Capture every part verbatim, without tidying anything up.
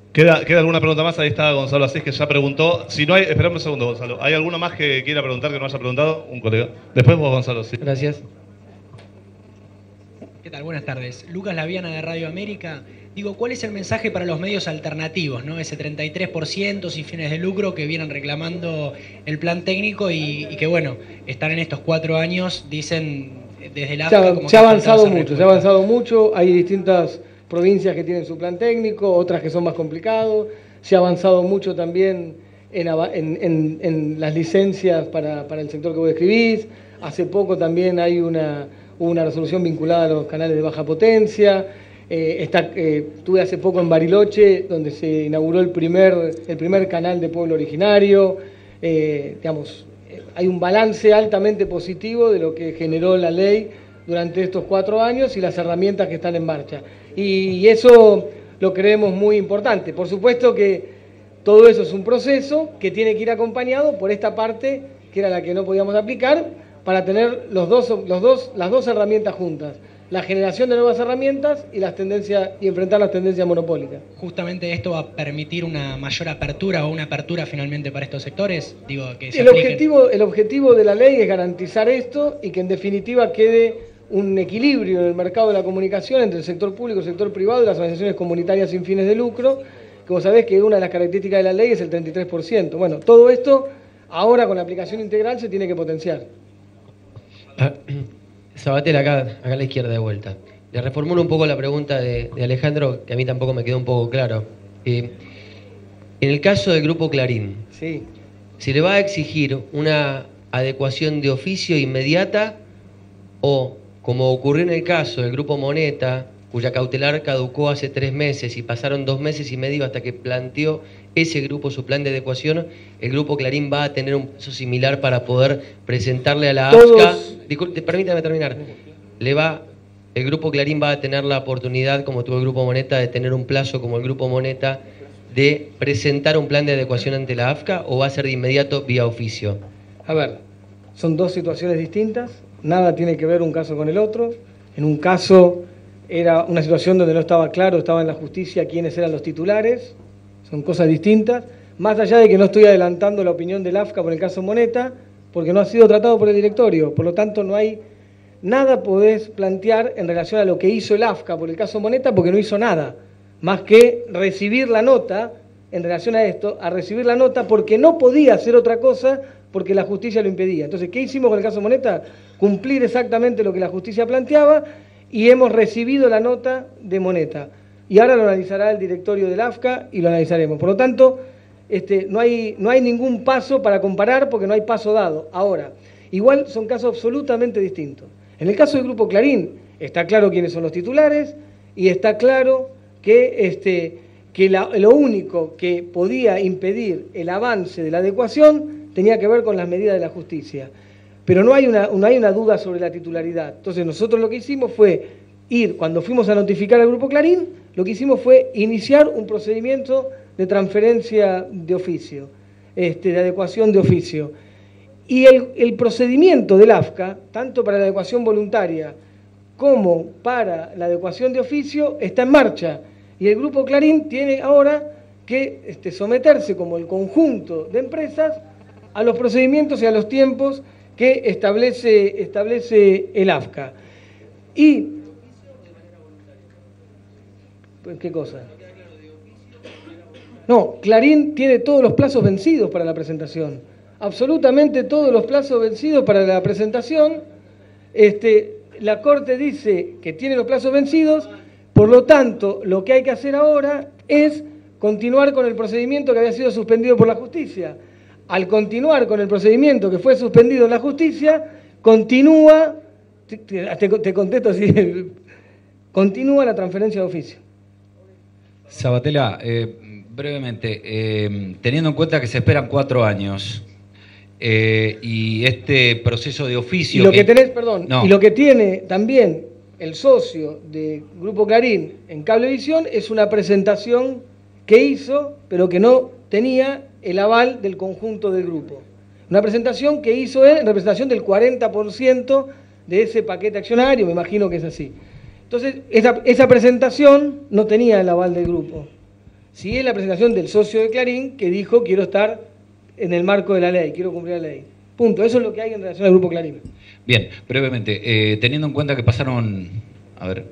¿Queda, ¿Queda alguna pregunta más? Ahí está Gonzalo Asís, que ya preguntó. Si no hay, esperame un segundo, Gonzalo. ¿Hay alguno más que quiera preguntar que no haya preguntado? Un colega. Después vos, Gonzalo, sí. Gracias. ¿Qué tal? Buenas tardes. Lucas Laviana de Radio América. Digo, ¿cuál es el mensaje para los medios alternativos, ¿no? Ese treinta y tres por ciento sin fines de lucro que vienen reclamando el plan técnico y, y que, bueno, están en estos cuatro años, dicen desde la AFCA como se ha avanzado mucho, respuesta. se ha avanzado mucho. Hay distintas provincias que tienen su plan técnico, otras que son más complicados. Se ha avanzado mucho también en, en, en, en las licencias para, para el sector que vos describís. Hace poco también hay una, una resolución vinculada a los canales de baja potencia. Eh, está, eh, estuve hace poco en Bariloche, donde se inauguró el primer, el primer canal de pueblo originario. Eh, digamos, eh, hay un balance altamente positivo de lo que generó la ley durante estos cuatro años y las herramientas que están en marcha. Y eso lo creemos muy importante. Por supuesto que todo eso es un proceso que tiene que ir acompañado por esta parte, que era la que no podíamos aplicar, para tener los dos, los dos, las dos herramientas juntas. La generación de nuevas herramientas y las tendencias y enfrentar las tendencias monopólicas. ¿Justamente esto va a permitir una mayor apertura o una apertura finalmente para estos sectores? Digo, que se el, apliquen... objetivo, el objetivo de la ley es garantizar esto y que en definitiva quede un equilibrio en el mercado de la comunicación entre el sector público, el sector privado y las organizaciones comunitarias sin fines de lucro. Como sabés que una de las características de la ley es el treinta y tres por ciento. Bueno, todo esto ahora con la aplicación integral se tiene que potenciar. Sabatel, acá, acá a la izquierda de vuelta. Le reformulo un poco la pregunta de, de Alejandro, que a mí tampoco me quedó un poco claro. Eh, en el caso del Grupo Clarín, sí. ¿se le va a exigir una adecuación de oficio inmediata o, como ocurrió en el caso del Grupo Moneta, cuya cautelar caducó hace tres meses y pasaron dos meses y medio hasta que planteó ese grupo su plan de adecuación, el Grupo Clarín va a tener un plazo similar para poder presentarle a la Todos... AFCA? Disculpe, permítame terminar. Le va, el Grupo Clarín va a tener la oportunidad, como tuvo el Grupo Moneta, de tener un plazo como el Grupo Moneta de presentar un plan de adecuación ante la AFCA, o va a ser de inmediato vía oficio? A ver, son dos situaciones distintas, nada tiene que ver un caso con el otro. En un caso era una situación donde no estaba claro, estaba en la justicia quiénes eran los titulares, son cosas distintas, más allá de que no estoy adelantando la opinión del AFCA por el caso Moneta, porque no ha sido tratado por el directorio, por lo tanto no hay nada podés plantear en relación a lo que hizo el AFCA por el caso Moneta, porque no hizo nada, más que recibir la nota en relación a esto, a recibir la nota porque no podía hacer otra cosa porque la justicia lo impedía. Entonces, ¿qué hicimos con el caso Moneta? Cumplir exactamente lo que la justicia planteaba y hemos recibido la nota de Moneta. Y ahora lo analizará el directorio del AFCA y lo analizaremos. Por lo tanto, este, no hay, no hay ningún paso para comparar porque no hay paso dado. Ahora, igual son casos absolutamente distintos. En el caso del Grupo Clarín, está claro quiénes son los titulares y está claro que, este, que la, lo único que podía impedir el avance de la adecuación tenía que ver con las medidas de la justicia. Pero no hay una, no hay una duda sobre la titularidad. Entonces nosotros lo que hicimos fue ir, cuando fuimos a notificar al Grupo Clarín, lo que hicimos fue iniciar un procedimiento de transferencia de oficio, este, de adecuación de oficio. Y el, el procedimiento del AFCA, tanto para la adecuación voluntaria como para la adecuación de oficio, está en marcha. Y el Grupo Clarín tiene ahora que este, someterse como el conjunto de empresas a los procedimientos y a los tiempos que establece, establece el AFCA. Y... ¿Qué cosa? No, Clarín tiene todos los plazos vencidos para la presentación. Absolutamente todos los plazos vencidos para la presentación. Este, la Corte dice que tiene los plazos vencidos, por lo tanto, lo que hay que hacer ahora es continuar con el procedimiento que había sido suspendido por la justicia. Al continuar con el procedimiento que fue suspendido en la justicia, continúa, te, te, te contesto así, continúa la transferencia de oficio. Sabatella, eh, brevemente, eh, teniendo en cuenta que se esperan cuatro años eh, y este proceso de oficio... Y lo que, que tenés, perdón, no. y lo que tiene también el socio de Grupo Clarín en Cablevisión es una presentación que hizo, pero que no tenía el aval del conjunto del grupo. Una presentación que hizo él en representación del cuarenta por ciento de ese paquete accionario, me imagino que es así. Entonces, esa, esa presentación no tenía el aval del grupo. si es la presentación del socio de Clarín que dijo quiero estar en el marco de la ley, quiero cumplir la ley. Punto. Eso es lo que hay en relación al Grupo Clarín. Bien, brevemente, eh, teniendo en cuenta que pasaron... A ver...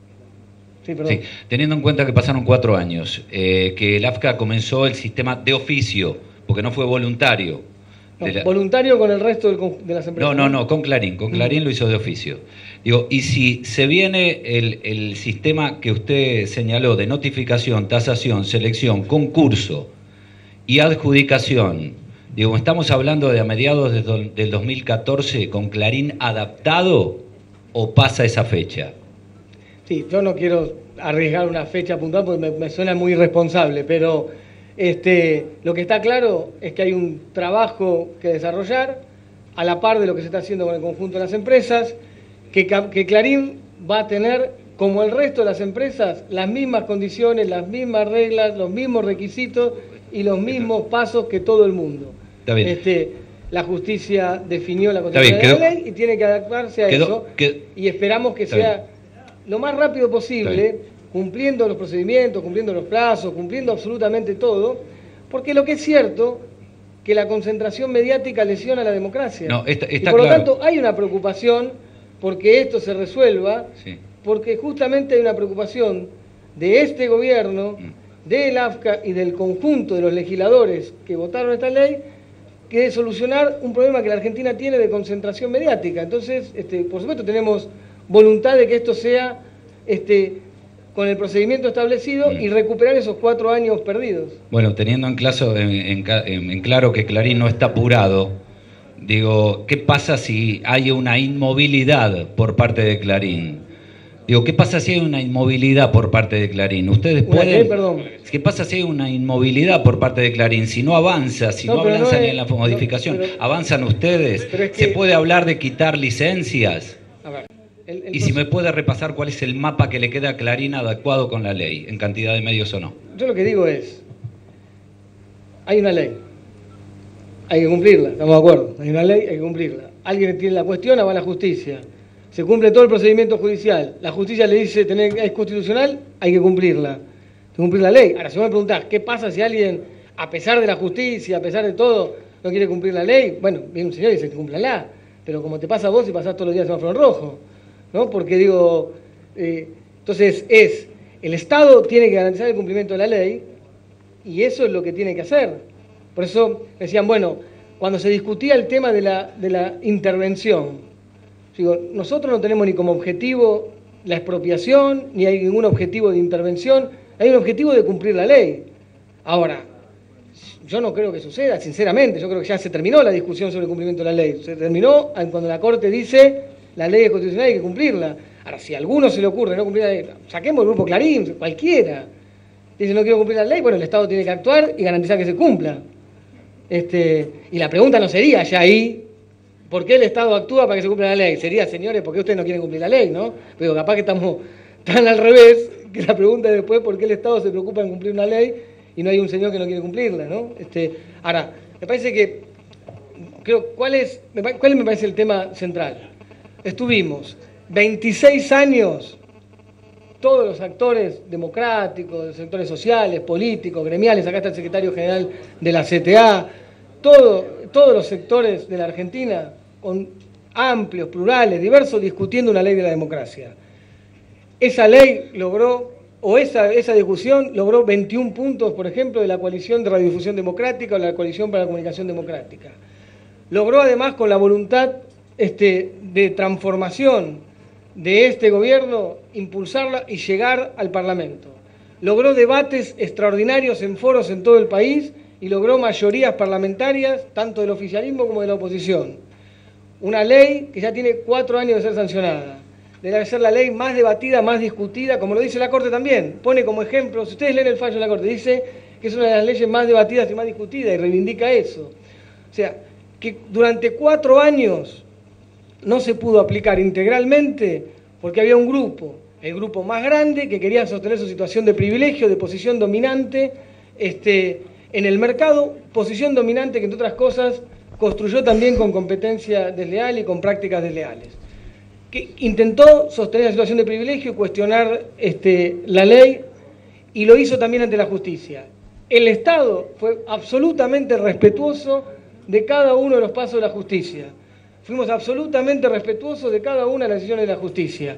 Sí, perdón. Sí, teniendo en cuenta que pasaron cuatro años, eh, que el A F C A comenzó el sistema de oficio, porque no fue voluntario. No, de la... Voluntario con el resto del, de las empresas. No, no, no, con Clarín. Con Clarín lo hizo de oficio. Digo, y si se viene el, el sistema que usted señaló de notificación, tasación, selección, concurso y adjudicación, digo, ¿estamos hablando de a mediados de do, del dos mil catorce con Clarín adaptado o pasa esa fecha? Sí, yo no quiero arriesgar una fecha puntual porque me, me suena muy irresponsable, pero este, lo que está claro es que hay un trabajo que desarrollar a la par de lo que se está haciendo con el conjunto de las empresas, que, que Clarín va a tener, como el resto de las empresas, las mismas condiciones, las mismas reglas, los mismos requisitos y los mismos pasos que todo el mundo. Está bien. Este, la justicia definió la constitución de la ley y tiene que adaptarse a quedó, eso quedó, y esperamos que sea... Bien. Lo más rápido posible, cumpliendo los procedimientos, cumpliendo los plazos, cumpliendo absolutamente todo, porque lo que es cierto, que la concentración mediática lesiona la democracia. No, está, está y por claro. lo tanto hay una preocupación porque esto se resuelva, sí. porque justamente hay una preocupación de este gobierno, mm. del A F C A y del conjunto de los legisladores que votaron esta ley, que es solucionar un problema que la Argentina tiene de concentración mediática. Entonces, este, por supuesto tenemos voluntad de que esto sea este, con el procedimiento establecido y recuperar esos cuatro años perdidos. Bueno, teniendo en, claso, en, en, en claro que Clarín no está apurado, digo, ¿qué pasa si hay una inmovilidad por parte de Clarín? Digo, ¿qué pasa si hay una inmovilidad por parte de Clarín? Ustedes pueden... ¿Qué? Perdón. ¿Qué pasa si hay una inmovilidad por parte de Clarín? Si no avanza, si no, no avanza no ni en la modificación, no, pero, ¿avanzan ustedes? Es que, ¿se puede hablar de quitar licencias? A ver. El, el y si me puede repasar cuál es el mapa que le queda a Clarín adecuado con la ley, en cantidad de medios o no. Yo lo que digo es, hay una ley, hay que cumplirla, estamos de acuerdo, hay una ley, hay que cumplirla. Alguien tiene la cuestión, va a la justicia, se cumple todo el procedimiento judicial, la justicia le dice tener, es constitucional, hay que cumplirla, hay que cumplir la ley. Ahora, si vos me preguntás, ¿qué pasa si alguien, a pesar de la justicia, a pesar de todo, no quiere cumplir la ley? Bueno, viene un señor y dice, cúmplala, pero como te pasa a vos y pasás todos los días en semáforo en rojo. ¿No? Porque digo, eh, entonces es, el Estado tiene que garantizar el cumplimiento de la ley y eso es lo que tiene que hacer. Por eso decían, bueno, cuando se discutía el tema de la, de la intervención, digo, nosotros no tenemos ni como objetivo la expropiación, ni hay ningún objetivo de intervención, hay un objetivo de cumplir la ley. Ahora, yo no creo que suceda, sinceramente, yo creo que ya se terminó la discusión sobre el cumplimiento de la ley, se terminó cuando la Corte dice... La ley es constitucional y hay que cumplirla. Ahora, si a alguno se le ocurre no cumplir la ley, saquemos el grupo Clarín, cualquiera. Dice no quiero cumplir la ley, bueno, el Estado tiene que actuar y garantizar que se cumpla. Este, y la pregunta no sería ya ahí, ¿por qué el Estado actúa para que se cumpla la ley? Sería, señores, ¿por qué ustedes no quieren cumplir la ley? ¿No? Pero capaz que estamos tan al revés, que la pregunta es después por qué el Estado se preocupa en cumplir una ley y no hay un señor que no quiere cumplirla, ¿no? Este, ahora, me parece que, creo, ¿cuál es, cuál me parece el tema central? Estuvimos veintiséis años, todos los actores democráticos, los sectores sociales, políticos, gremiales, acá está el secretario general de la C T A, todo, todos los sectores de la Argentina, con amplios, plurales, diversos, discutiendo una ley de la democracia. Esa ley logró, o esa, esa discusión logró veintiún puntos, por ejemplo, de la coalición de radiodifusión democrática o la coalición para la comunicación democrática. Logró además con la voluntad Este, de transformación de este gobierno, impulsarla y llegar al Parlamento. Logró debates extraordinarios en foros en todo el país y logró mayorías parlamentarias, tanto del oficialismo como de la oposición. Una ley que ya tiene cuatro años de ser sancionada. Debe ser la ley más debatida, más discutida, como lo dice la Corte también. Pone como ejemplo, si ustedes leen el fallo de la Corte, dice que es una de las leyes más debatidas y más discutidas y reivindica eso. O sea, que durante cuatro años no se pudo aplicar integralmente porque había un grupo, el grupo más grande, que quería sostener su situación de privilegio, de posición dominante este, en el mercado, posición dominante que, entre otras cosas, construyó también con competencia desleal y con prácticas desleales. Que intentó sostener la situación de privilegio y cuestionar este, la ley y lo hizo también ante la justicia. El Estado fue absolutamente respetuoso de cada uno de los pasos de la justicia. Fuimos absolutamente respetuosos de cada una de las decisiones de la justicia.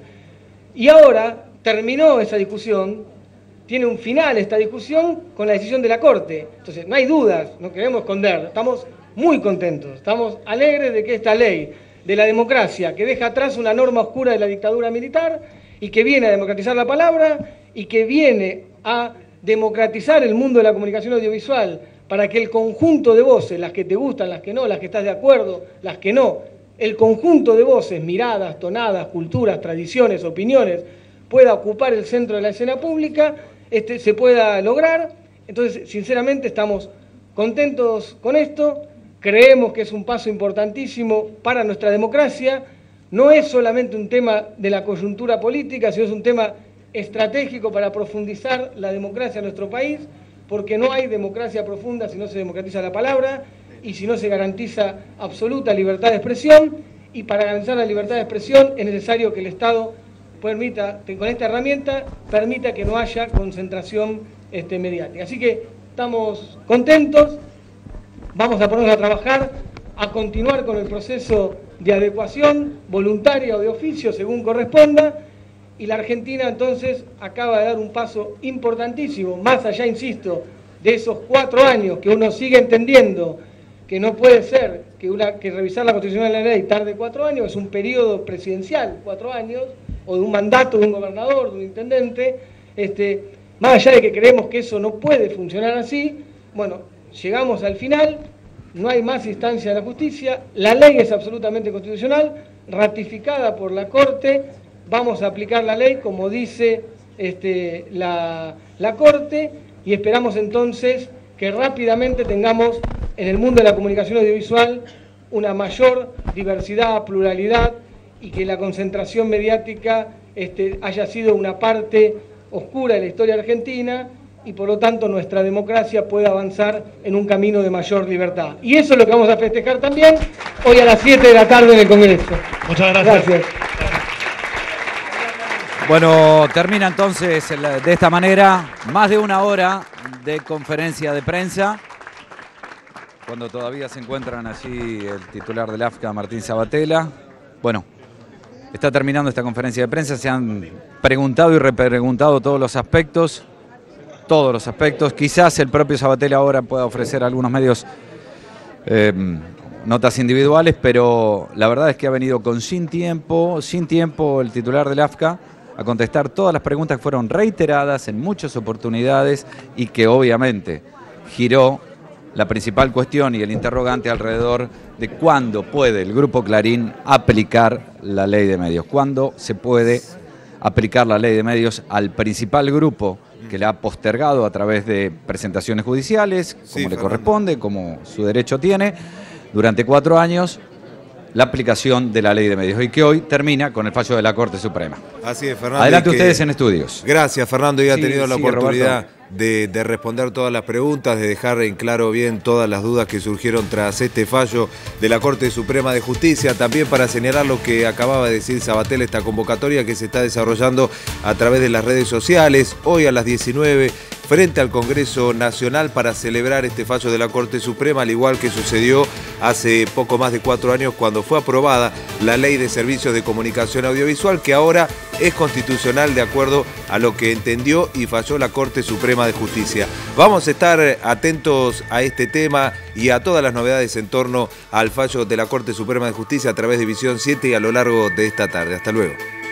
Y ahora terminó esa discusión, tiene un final esta discusión con la decisión de la Corte. Entonces, no hay dudas, no queremos esconder, estamos muy contentos, estamos alegres de que esta ley de la democracia, que deja atrás una norma oscura de la dictadura militar y que viene a democratizar la palabra y que viene a democratizar el mundo de la comunicación audiovisual para que el conjunto de voces, las que te gustan, las que no, las que estás de acuerdo, las que no, el conjunto de voces, miradas, tonadas, culturas, tradiciones, opiniones, pueda ocupar el centro de la escena pública, este, se pueda lograr. Entonces, sinceramente, estamos contentos con esto, creemos que es un paso importantísimo para nuestra democracia, no es solamente un tema de la coyuntura política, sino es un tema estratégico para profundizar la democracia en nuestro país, porque no hay democracia profunda si no se democratiza la palabra y si no se garantiza absoluta libertad de expresión, y para garantizar la libertad de expresión es necesario que el Estado permita, que con esta herramienta, permita que no haya concentración este, mediática. Así que estamos contentos, vamos a ponernos a trabajar, a continuar con el proceso de adecuación voluntaria o de oficio, según corresponda, y la Argentina entonces acaba de dar un paso importantísimo, más allá, insisto, de esos cuatro años que uno sigue entendiendo que no puede ser que, una, que revisar la Constitución de la ley tarde cuatro años, es un periodo presidencial, cuatro años, o de un mandato de un gobernador, de un intendente, este, más allá de que creemos que eso no puede funcionar así, bueno, llegamos al final, no hay más instancia de la justicia, la ley es absolutamente constitucional, ratificada por la Corte, vamos a aplicar la ley como dice este, la, la Corte, y esperamos entonces que rápidamente tengamos en el mundo de la comunicación audiovisual una mayor diversidad, pluralidad, y que la concentración mediática este, haya sido una parte oscura de la historia argentina, y por lo tanto nuestra democracia pueda avanzar en un camino de mayor libertad. Y eso es lo que vamos a festejar también hoy a las siete de la tarde en el Congreso. Muchas gracias. Gracias. Bueno, termina entonces de esta manera más de una hora de conferencia de prensa, cuando todavía se encuentran allí el titular del A F C A, Martín Sabatella. Bueno, está terminando esta conferencia de prensa, se han preguntado y repreguntado todos los aspectos, todos los aspectos. Quizás el propio Sabatella ahora pueda ofrecer a algunos medios eh, notas individuales, pero la verdad es que ha venido con sin tiempo, sin tiempo el titular del A F C A a contestar todas las preguntas que fueron reiteradas en muchas oportunidades y que obviamente giró la principal cuestión y el interrogante alrededor de cuándo puede el Grupo Clarín aplicar la ley de medios, cuándo se puede aplicar la ley de medios al principal grupo que la ha postergado a través de presentaciones judiciales, como sí, le Fernando. corresponde, como su derecho tiene, durante cuatro años, la aplicación de la ley de medios, y que hoy termina con el fallo de la Corte Suprema. Así es, Fernando. Adelante y que- ustedes en estudios. Gracias, Fernando, y ha Sí, tenido la sí, oportunidad Roberto. de, de responder todas las preguntas, de dejar en claro bien todas las dudas que surgieron tras este fallo de la Corte Suprema de Justicia. También para señalar lo que acababa de decir Sabatella, esta convocatoria que se está desarrollando a través de las redes sociales, hoy a las diecinueve, frente al Congreso Nacional, para celebrar este fallo de la Corte Suprema, al igual que sucedió hace poco más de cuatro años cuando fue aprobada la Ley de Servicios de Comunicación Audiovisual, que ahora es constitucional de acuerdo a lo que entendió y falló la Corte Suprema de Justicia. Vamos a estar atentos a este tema y a todas las novedades en torno al fallo de la Corte Suprema de Justicia a través de Visión siete y a lo largo de esta tarde. Hasta luego.